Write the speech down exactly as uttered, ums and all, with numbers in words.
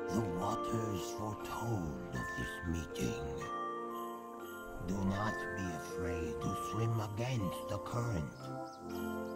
The waters foretold of this meeting. Do not be afraid to swim against the current.